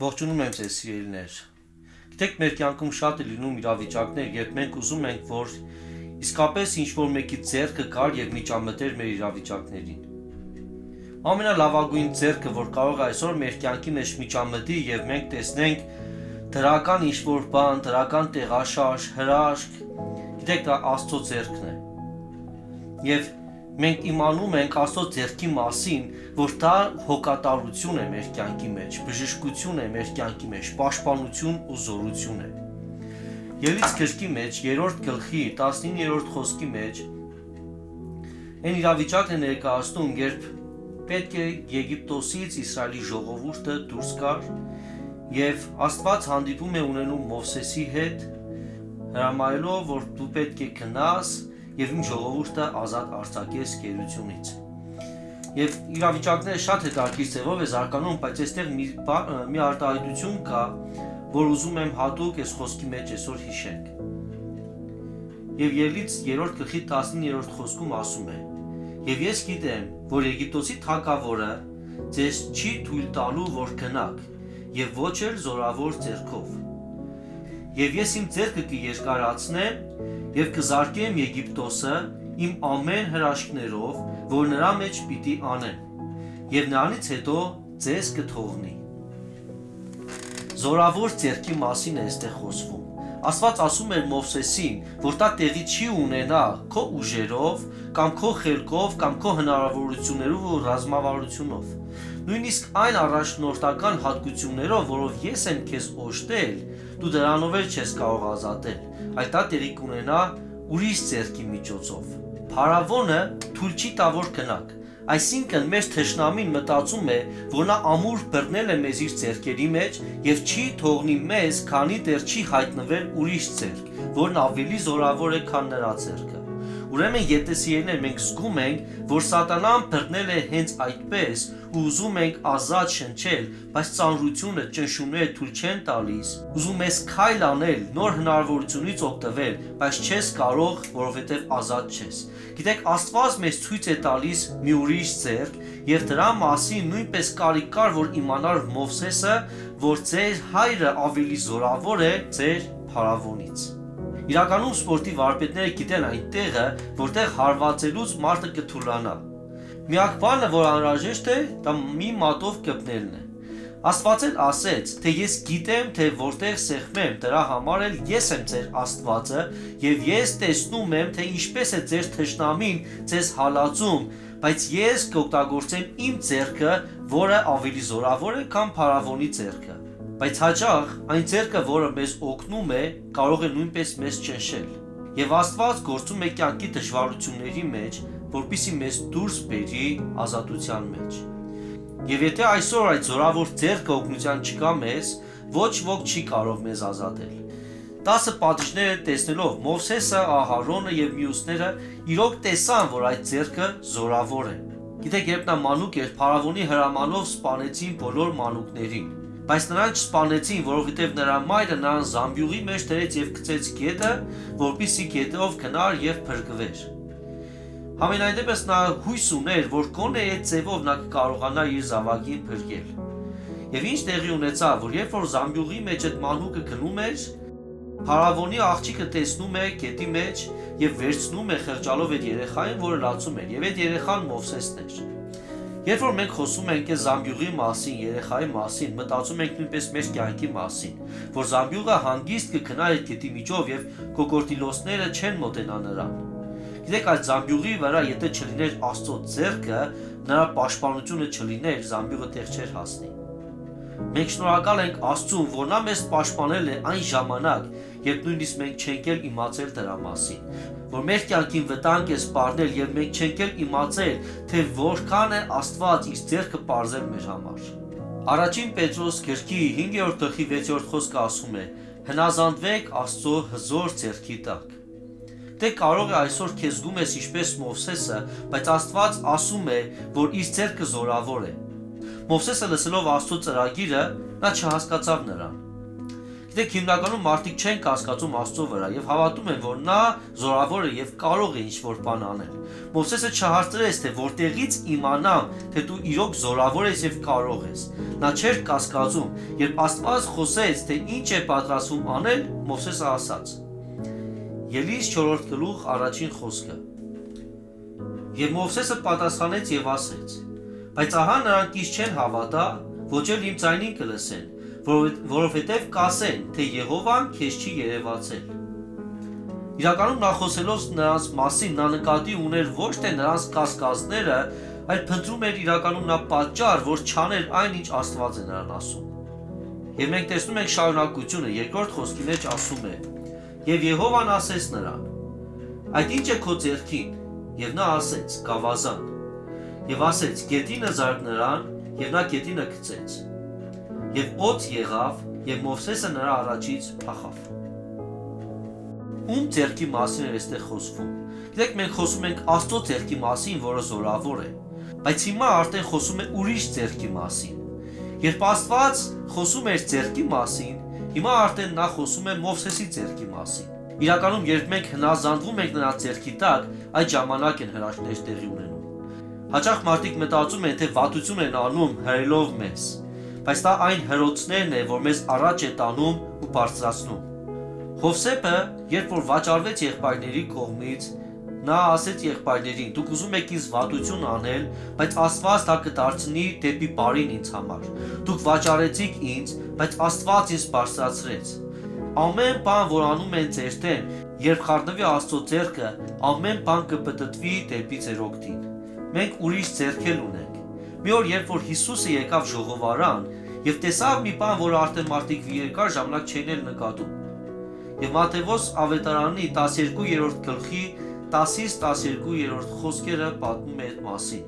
Ողջունում եմ ձեզ սիրելիներ։ Գիտեք, մեր կյանքում շատ է լինում իրավիճակներ, երբ մենք ուզում ենք, որ իսկապես ինչ-որ մեկի ձեռքը գար եւ միջամտեր մեր իրավիճակներին։ Ամենալավագույն ձեռքը, որ կարող է այսօր մեր կյանքի մեջ միջամտի եւ մենք տեսնենք դրական ինչ-որ բան, դրական տեղաշարժ, հրաշք, գիտեք, դա Աստծո ձեռքն է։ Եվ մենք իմանում ենք Աստծո ձեռքի մասին, որ դա հոգատարություն է մեր կյանքի մեջ, բժշկություն է մեր կյանքի մեջ, պաշտպանություն ու զորություն է։ Ելից գրքի մեջ 3-րդ գլխի 19-րդ խոսքի մեջ այն իրավիճակն է ներկայացնում, երբ պետք է Եգիպտոսից Իսրայելի ժողովուրդը դուրս գար եւ Աստված հանդիպում է ունենում Մովսեսի հետ, հրամայելով, որ դու պետք է գնաս եւ իմ ժողովուրդը ազատ արձակես գերությունից։ Եվ իրավիճակները շատ հետաքրքիր ձևով է զարգանում, բայց այստեղ մի արտահայտություն կա, որ ուզում եմ հատուկ այս խոսքի մեջ այսօր հիշենք։ Եվ Ելից 3-րդ գլխի 19-րդ խոսքում ասում է. Եվ ես գիտեմ, որ Եգիպտոսի թագավորը ձեզ չի թույլ տալու, որ գնաք, եւ ոչ էլ զորավոր ձեռքով։ Եվ ես իմ ձեռքը կերկարացնեմ եւ կզարկեմ Եգիպտոսը իմ ամեն հրաշքներով, որ նրա մեջ պիտի անեմ, եւ նրանից հետո ձեզ կթողնի։ Զորավոր ձեռքի մասին է այստեղ խոսվում։ Աստված ասում էր Մովսեսին, որ դա տեղի չի ունենա քո ուժերով, կամ քո խելքով, կամ քո հնարավորություններով ու ռազմավարությունով։ Նույնիսկ այն առաջնորդական հատկություններով, որով ես եմ քեզ օժտել, դու դրանով էլ չես կարող ազատել, այլ դա տեղի կունենա ուրիշ ձեռքի միջոցով։ Փարավոնը թույլ չի տա, որ գնաք։ Այսինքն մեր թշնամին մտածում է, որ նա ամուր բռնել է մեզ իր ձեռքերի մեջ եւ չի թողնի մեզ, քանի դեռ չի հայտնվել ուրիշ ձեռք, որն ավելի զորավոր է, քան նրա ձեռքը։ Ուրեմն եթե սիրելիներ մենք զգում ենք, որ սատանան բռնել է հենց այդպես ու ուզում ենք ազատ շնչել, բայց ծանրությունը, ճնշումները թույլ չեն տալիս, ուզում ես քայլ անել, նոր հնարավորությունից օգտվել, բայց չես կարող, որովհետև ազատ չես։ Գիտեք, Աստված մեզ ցույց է տալիս մի ուրիշ ձեռք, եւ դրա մասին նույնպես կարիք կար, որ իմանար Մովսեսը, որ ձեր հայրը ավելի զորավոր է ձեր փարավոնից։ Իրականում սպորտի վարպետները գիտեն այն տեղը, որտեղ հարվածելուց մարդը կթուլանա։ Միակ բանը, որ անհրաժեշտ է, դա մի մատով կպնելն է։ Աստված էլ ասեց, թե ես գիտեմ, թե որտեղ սեղմեմ, դրա համար էլ ես եմ ձեր Աստվածը, եւ ես տեսնում եմ, թե ինչպես է ձեր թշնամին ձեզ հալածում, բայց ես կօգտագործեմ իմ ձեռքը, որը ավելի զորավոր է, քան փարավոնի ձեռքը։ Բայց հաճախ այն ձեռքը, որը մեզ օգնում է, կարող է նույնպես մեզ ճնշել։ Եվ Աստված գործում է կյանքի դժվարությունների մեջ, որպեսզի մեզ դուրս բերի ազատության մեջ։ Եվ եթե այսօր այդ զորավոր ձեռքը օգնության չկա մեզ, ոչ ոք չի կարող մեզ ազատել։ 10 պատիժները տեսնելով Մովսեսը, Ահարոնը եւ մյուսները իրոք տեսան, որ այդ ձեռքը զորավոր է։ Գիտեք, երբ նա մանուկ էր, փարավոնի հրամանով սպանեցին բոլոր մանուկներին, բայց նրան չսպանեցին, որովհետև նրա մայրը նրան զամբյուղի մեջ դրեց եւ գցեց գետը, որպեսզի գետով գնար եւ փրկվեր։ Համենայն դեպս նա հույս ուներ, որ գոնե այդ ձևով նա կկարողանա իր զավակին փրկել։ Եվ ինչ տեղի ունեցավ, որ երբ որ զամբյուղի մեջ այդ մանուկը գնում էր, փարավոնի աղջիկը տեսնում է գետի մեջ եւ վերցնում է խղճալով այդ երեխային, որը լացում էր, եւ այդ երեխան Մովսեսն էր։ Երբ որ մենք խոսում ենք այս զամբյուղի մասին, երեխայի մասին, մտածում ենք նույնպես մեր կյանքի մասին, որ զամբյուղը հանգիստ կգնա այդ գետի միջով եւ կոկորդիլոսները չեն մոտենա նրան։ Գիտեք, այդ զամբյուղի վրա եթե չլիներ Աստծո ձեռքը, նրա պաշտպանությունը չլիներ, զամբյուղը տեղ չէր հասնի։ Մենք շնորհակալ ենք Աստծուն, որ նա մեզ պաշտպանել է այն ժամանակ, երբ նույնիսկ մենք չենք էլ իմացել դրա մասին, որ մեր կյանքին վտանգ է սպառնել եւ մենք չենք էլ իմացել, թե որքան է Աստված իր ձեռքը պարզել մեր համար։ Առաջին Պետրոս գրքի 5-րդ գլխի 6-րդ խոսքը ասում է. հնազանդվեք Աստծո հզոր ձեռքի տակ։ Դե կարող է այսօր քեզ զգում ես ինչպես Մովսեսը, բայց Աստված ասում է, որ իր ձեռքը զորավոր է։ Մովսեսը լսելով Աստծո ծրագիրը, նա չհասկացավ նրան։ Գիտեք, հիմնականում մարդիկ չեն կասկածում Աստծո վրա եւ հավատում են, որ նա զորավոր է եւ կարող է ինչ-որ բան անել։ Մովսեսը չհարցրեց, թե որտեղից իմանամ, թե դու իրոք զորավոր ես եւ կարող ես։ Նա չէր կասկածում, երբ Աստված խոսեց, թե ինչ է պատրաստվում անել, Մովսեսը ասաց. Ելից 4 գլուխ առաջին խոսքը։ Եվ Մովսեսը պատասխանեց եւ ասեց. Բայց ահա նրանք ինձ չեն հավատա, ոչ էլ իմ ձայնին կլսեն, որովհետև կասեն, թե Եհովան քեզ չի երևացել։ Իրականում նա խոսելով նրանց մասին նա նկատի ուներ ոչ թե նրանց կասկածները, այլ փնտրում էր իրականում նա պատճառ, որ չաներ այն, ինչ Աստված է նրան ասում։ Եվ մենք տեսնում ենք շարունակությունը, երկրորդ խոսքի մեջ ասում է. Եվ Եհովան ասեց նրան. Այդ ինչ է քո ձեռքին, եւ նա ասեց. Գավազան։ Եվ ասեց. Գետինը զարկ նրան, եւ նա գետինը գցեց։ Եվ օդ եղավ, եւ Մովսեսը նրա առաջից փախավ։ Ում ձեռքի մասին է այստեղ խոսվում։ Գիտեք, մենք խոսում ենք Աստծո ձեռքի մասին, որը զորավոր է, բայց հիմա արդեն խոսում է ուրիշ ձեռքի մասին։ Երբ Աստված խոսում էր ձեռքի մասին, հիմա արդեն նա խոսում է Մովսեսի ձեռքի մասին։ Իրականում, երբ մենք հնազանդվում ենք նրա ձեռքի տակ, այդ ժամանակ են հրաշքներ տեղի ունենում։ Հաճախ մարդիկ մտածում են, թե վատություն են անում հրելով մեզ, բայց դա այն հրոցներն է, որ մեզ առաջ է տանում ու բարձրացնում։ Հովսեփը, երբ որ վաճառվեց եղբայրների կողմից, նա ասեց եղբայրներին. դուք ուզում եք ինձ վատություն անել, բայց Աստված դա կդարձնի դեպի բարին ինձ համար։ Դուք վաճառեցիք ինձ, բայց Աստված ինձ բարձրացրեց։ Ամեն բան, որ անում են ձեր դեմ, երբ խառնվի Աստծո ձեռքը, ամեն բան կպտտվի դեպի ձեր օգտին։ Մենք ուրիշ ձեռք էլ ունենք։ Մի օր, երբ որ Հիսուսը եկավ ժողովարան եւ տեսավ մի բան, որ արդեն մարդիկ երկար ժամանակ չէին էլ նկատում։ Եվ Մատթեոս ավետարանի 12-րդ գլխի 10-ից 12-րդ խոսքերը պատմում է այդ մասին։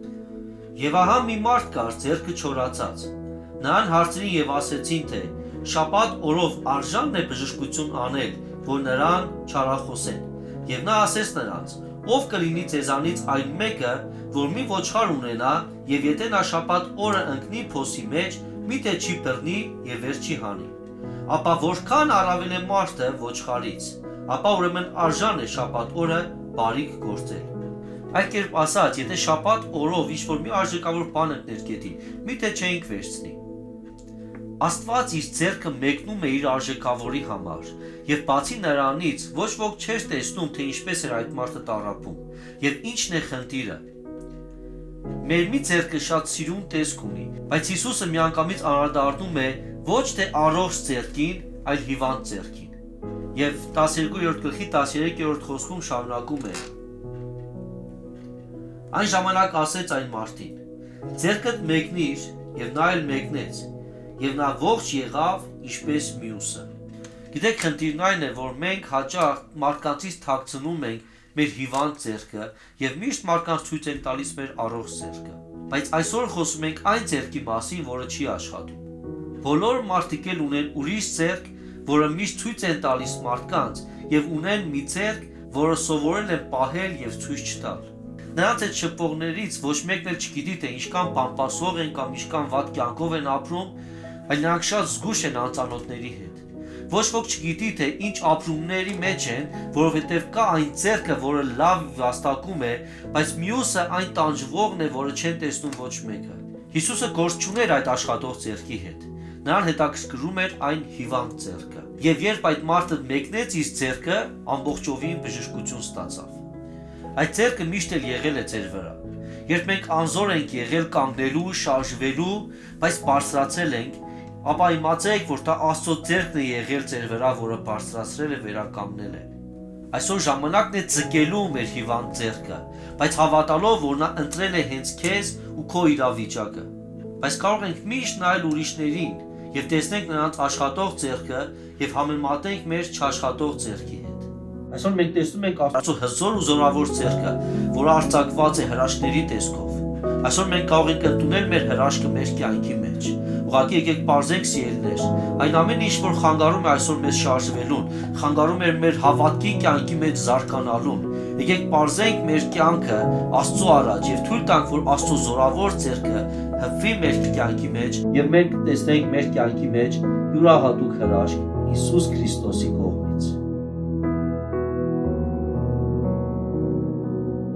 Եվ ահա մի մարդ կար ձեռքը չորացած։ Նրան հարցրին եւ ասեցին, թե շաբաթ օրով արժանն է բժշկություն անել, որ նրան չարախոսեն։ Եվ նա ասեց նրանց. ով կլինի ձեզանից այն մեկը, որ մի ոչխար ունենա, եւ եթե նա շաբաթ օրը ընկնի փոսի մեջ, միթե չի բռնի եւ վեր չի հանի։ Ապա որքան առավել է մարդը ոչխարից, ապա ուրեմն արժան է շաբաթ օրը բարիք գործել։ Այդ կերպ ասած, եթե շաբաթ օրով ինչ-որ մի արժեքավոր բան ընկներ գետին, միթե չէինք վերցնի։ Աստված իր ձեռքը մեկնում է իր արժեքավորի համար, եւ բացի նրանից ոչ ոք չէր տեսնում, թե ինչպես էր այդ մարդը տառապում, եւ ինչն է խնդիրը։ Մեր մի ձեռքը շատ սիրուն տեսք ունի, բայց Հիսուսը միանգամից անդրադառնում է ոչ թե առողջ ձեռքին, այլ հիվանդ ձեռքին։ Եվ 12-րդ գլխի 13-րդ խոսքում շարունակում է. Այն ժամանակ ասեց այն մարդին. ձեռքդ մեկնիր, եւ նա էլ մեկնեց, եւ նա ողջ եղավ, ինչպես մյուսը։ Գիտեք, խնդիրն այն է, որ մենք հաճախ մարդկանցից թաքցնում ենք մեր հիվանդ ձեռքը եւ միշտ մարդկանց ցույց ենք տալիս մեր առողջ ձեռքը։ Բայց այսօր խոսում ենք այն ձեռքի մասին, որը չի աշխատում։ Բոլոր մարդիկ էլ ունեն ուրիշ ձեռք, որը միշտ ցույց են տալիս մարդկանց, եւ ունեն մի ձեռք, որը սովորել են պահել եւ ցույց չտալ։ Նրանց այդ շփողներից ոչ մեկն էլ չգիտի, թե ինչքան բամբասող են կամ ինչքան վատ կյանքով են ապրում, այլ նրանք շատ զգույշ են անծանոթների հետ։ Ոչ ոք չգիտի, թե ինչ ապրումների մեջ են, որովհետև կա այն ձեռքը, որը լավ վաստակում է, բայց մյուսը այն տանջվողն է, որը չեն տեսնում ոչ մեկը։ Հիսուսը գործ չուներ այդ աշխատող ձեռքի հետ։ Նրան հետաքրքրում էր այն հիվանդ ձեռքը։ Եվ երբ այդ մարդը մեկնեց իր ձեռքը, ամբողջովին բժշկություն ստացավ։ Այդ ձեռքը միշտ էլ եղել է ձեր վրա։ Երբ մենք անզոր ենք եղել կանգնելու, շարժվելու, բայց բարձրացել ենք, ապա իմացեք, որ դա Աստծո ձեռքն է եղել ձեր վրա, որը բարձրացրել է, վերականգնել է։ Այսօր ժամանակն է ձգելու մեր հիվանդ ձեռքը, բայց հավատալով, որ նա ընտրել է հենց քեզ ու քո իրավիճակը։ Բայց կարող ենք միշտ նայել ուրիշներին եւ տեսնենք նրանց աշխատող ձեռքը եւ համեմատենք մեր չաշխատող ձեռքի հետ։ Այսօր մենք տեսնում ենք Աստծո հզոր ու զորավոր ձեռքը, որը արձակված է հրաշքների տեսքով։ Այսօր մենք կարող ենք ընդունել մեր հրաշքը մեր կյանքի մեջ։ Ուղղակի եկեք բարձենք սիրելիներ, այն ամեն ինչ, որ խանգարում է այսօր մեզ շարժվելուն, խանգարում է մեր հավատքի կյանքի մեջ զարգանալուն, Եկեք բարձենք մեր կյանքը Աստծո առաջ եւ թույլ տանք, որ Աստծո զորավոր ձեռքը հպվի մեր կյանքի մեջ եւ մենք տեսնենք մեր կյանքի մեջ յուրահատուկ հրաշք Հիսուս Քրիստոսի կողմից։